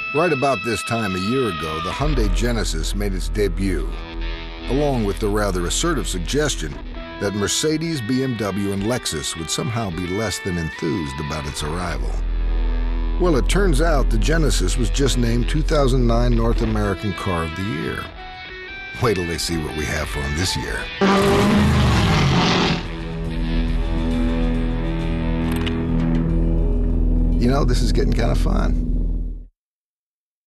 Right about this time a year ago, the Hyundai Genesis made its debut, along with the rather assertive suggestion that Mercedes, BMW, and Lexus would somehow be less than enthused about its arrival. Well, it turns out the Genesis was just named 2009 North American Car of the Year. Wait till they see what we have for them this year. You know, this is getting kind of fun.